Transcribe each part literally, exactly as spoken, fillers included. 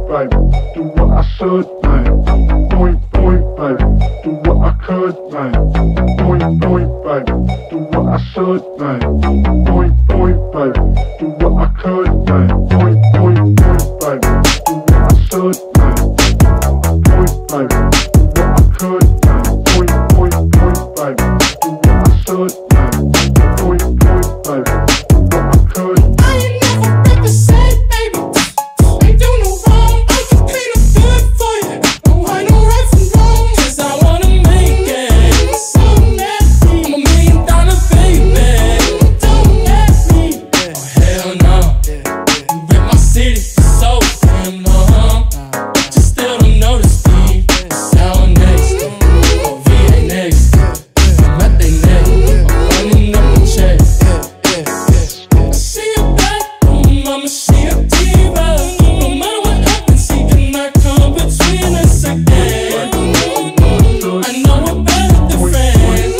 baby, do what I should, man. Point, point, baby, do what I could, man. Point, point, baby, do what I should, man. Point, point, baby, do what I could, man. Point, point, point, baby, do what I should, man. Point, baby, do what I could, man. Point, point, point, baby, do what I should, man. Point, point, baby, do what I could. I ain't never represent, baby. Ain't do no wrong. I can clean up good for you. Oh, I know right from wrong. 'Cause I wanna make it. So nasty. I'm a million dollar baby. Don't ask me. Oh, hell no. You rip my city for so damn long. But you still don't notice me. Sound next. Oh, V A next. I'm at they neck. I'm running up the check. I see you back home, I'ma see a diva. No matter what happens, he cannot come between us again. I know we're better than friends.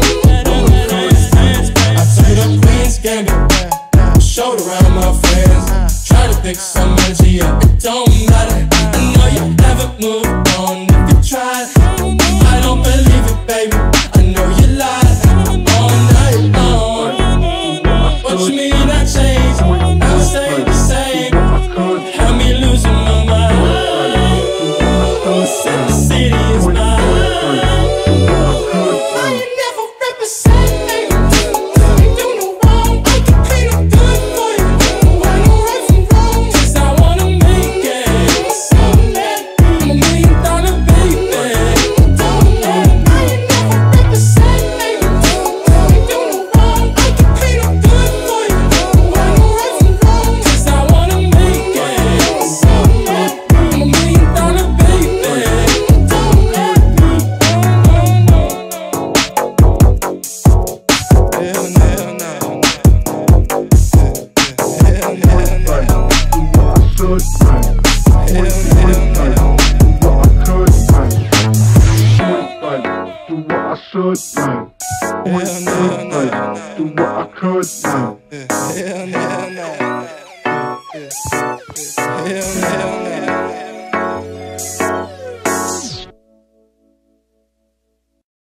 I took the Queen's Gambit, showed around my friends. Try to pick some energy up, it don't matter. I know you haven't moved on if you tried. I don't believe it, baby, I know you lied all night long. What you mean I changed? I stay the same. Had me losing my mind. Said the city is mine. I ain't never represent, baby. Ain't do no wrong. I can clean up good for you. I know right from wrong. 'Cause I wanna make it. So let me. I'm a million dollar baby. Don't let me. I ain't never represent, baby. Ain't do no wrong. I can clean up good for you. I know right from wrong. 'Cause I wanna make it. So let me. I'm a million dollar baby. Don't let me. No, no, no. Hell no, hell no. Hell no, hell no. Do what I should, man. Point, point, baby, do what I could, man. Point, baby, do what I should, man. Point, point, baby, do what I could, man. Hell no, hell no. Hell no, hell no.